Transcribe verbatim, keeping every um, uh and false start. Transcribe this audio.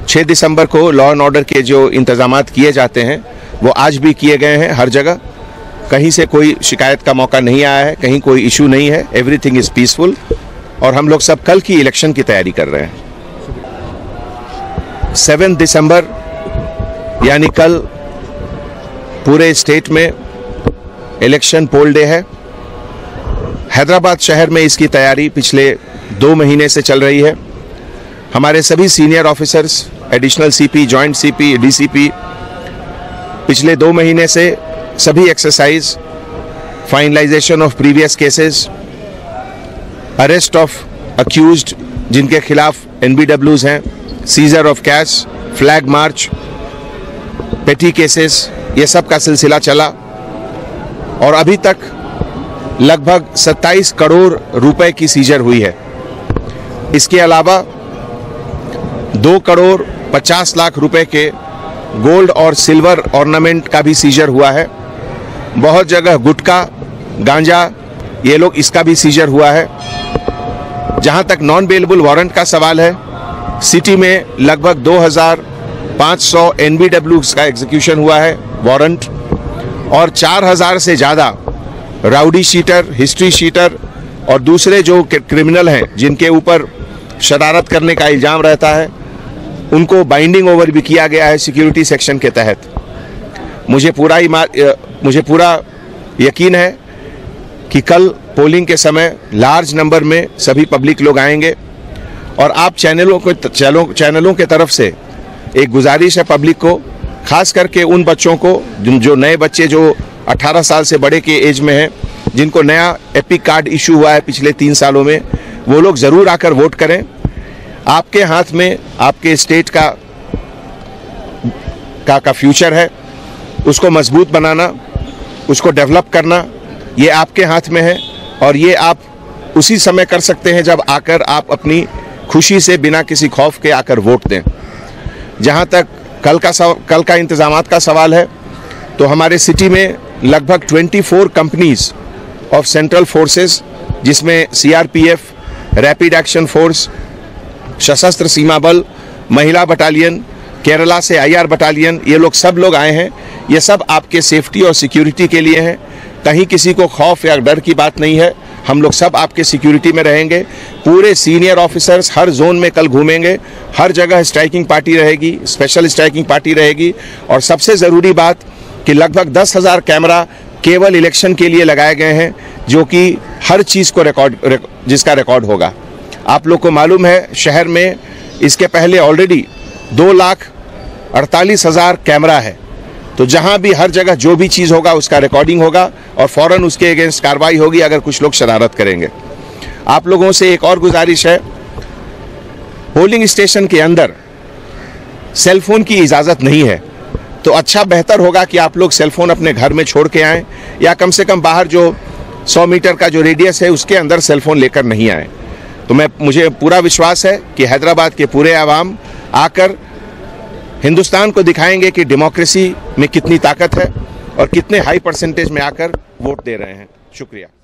छह दिसंबर को law and order के जो इंतजामात किए जाते हैं वो आज भी किए गए हैं। हर जगह कहीं से कोई शिकायत का मौका नहीं आया है, कहीं कोई इशू नहीं है, एवरीथिंग इज पीसफुल। और हम लोग सब कल की इलेक्शन की तैयारी कर रहे हैं। सेवन दिसंबर यानी कल पूरे स्टेट में इलेक्शन पोल डे है। हैदराबाद शहर में इसकी तैयारी पिछले दो महीने से चल रही है। हमारे सभी senior officers, additional CP, joint CP, DCP पिछले दो महीने से सभी exercise, finalisation of previous cases, arrest of accused जिनके खिलाफ एनबीडब्ल्यूज हैं, seizure of cash, flag march, petty cases, ये सब का सिलसिला चला और अभी तक लगभग सत्ताईस करोड़ रुपए की सीजर हुई है। इसके अलावा दो करोड़ पचास लाख रुपए के गोल्ड और सिल्वर ऑर्नामेंट का भी सीजर हुआ है। बहुत जगह गुटखा, गांजा, ये लोग इसका भी सीजर हुआ है। जहां तक नॉन बेलेबल वारंट का सवाल है, सिटी में लगभग दो हज़ार पाँच सौ एनबीडब्ल्यू का एग्जीक्यूशन हुआ है वारंट, और चार हज़ार से ज़्यादा राउडी शीटर, हिस्ट्री शीटर और दूसरे जो क्रिमिनल हैं जिनके ऊपर शरारत करने का इल्ज़ाम रहता है, उनको बाइंडिंग ओवर भी किया गया है सिक्योरिटी सेक्शन के तहत। मुझे पूरा मुझे पूरा यकीन है कि कल पोलिंग के समय लार्ज नंबर में सभी पब्लिक लोग आएंगे। और आप चैनलों को चैनलों चैनलों के तरफ से एक गुजारिश है पब्लिक को, खास करके उन बच्चों को जो नए बच्चे जो अठारह साल से बड़े के एज में हैं, जिनको नया एपिक कार्ड इशू हुआ है पिछले तीन सालों में, वो लोग ज़रूर आकर वोट करें। आपके हाथ में आपके स्टेट का का, का फ्यूचर है। उसको मजबूत बनाना, उसको डेवलप करना, ये आपके हाथ में है। और ये आप उसी समय कर सकते हैं जब आकर आप अपनी खुशी से बिना किसी खौफ के आकर वोट दें। जहां तक कल का सव, कल का इंतजामात का सवाल है, तो हमारे सिटी में लगभग चौबीस कंपनीज ऑफ सेंट्रल फोर्सेस, जिसमें सीआरपीएफ, रैपिड एक्शन फोर्स, सशस्त्र सीमा बल, महिला बटालियन, केरला से आईआर बटालियन, ये लोग सब लोग आए हैं। ये सब आपके सेफ्टी और सिक्योरिटी के लिए हैं। कहीं किसी को खौफ या डर की बात नहीं है। हम लोग सब आपके सिक्योरिटी में रहेंगे। पूरे सीनियर ऑफिसर्स हर जोन में कल घूमेंगे। हर जगह स्ट्राइकिंग पार्टी रहेगी, स्पेशल स्ट्राइकिंग पार्टी रहेगी। और सबसे ज़रूरी बात कि लगभग दस हज़ार कैमरा केवल इलेक्शन के लिए लगाए गए हैं, जो कि हर चीज़ को रिकॉर्ड रिक, जिसका रिकॉर्ड होगा। आप लोग को मालूम है शहर में इसके पहले ऑलरेडी दो लाख अड़तालीस हज़ार कैमरा है। तो जहां भी हर जगह जो भी चीज़ होगा उसका रिकॉर्डिंग होगा और फौरन उसके अगेंस्ट कार्रवाई होगी अगर कुछ लोग शरारत करेंगे। आप लोगों से एक और गुजारिश है, पोलिंग स्टेशन के अंदर सेलफोन की इजाज़त नहीं है। तो अच्छा बेहतर होगा कि आप लोग सेलफोन अपने घर में छोड़ के आएँ, या कम से कम बाहर जो सौ मीटर का जो रेडियस है उसके अंदर सेलफोन लेकर नहीं आए। तो मैं मुझे पूरा विश्वास है कि हैदराबाद के पूरे आवाम आकर हिंदुस्तान को दिखाएंगे कि डेमोक्रेसी में कितनी ताकत है और कितने हाई परसेंटेज में आकर वोट दे रहे हैं। शुक्रिया।